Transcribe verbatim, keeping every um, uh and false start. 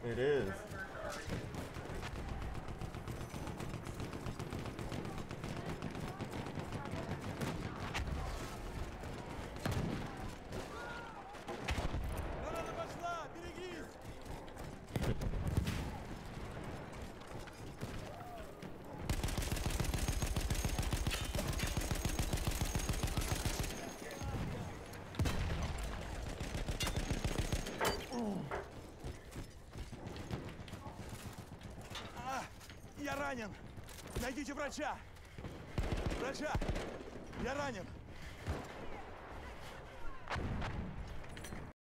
It is. Граната пошла! Берегись! А, я ранен! Найдите врача! Врача! Я ранен!